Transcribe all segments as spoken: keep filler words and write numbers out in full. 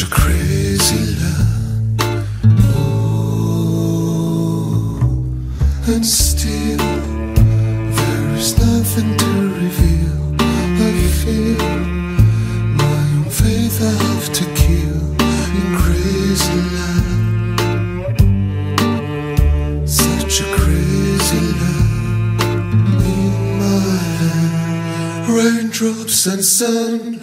a crazy land, oh, and still there is nothing to reveal. I feel my own faith I have to kill in crazy land, such a crazy land. In my hand, raindrops and sun.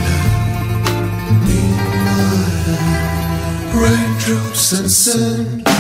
Raindrops and sun.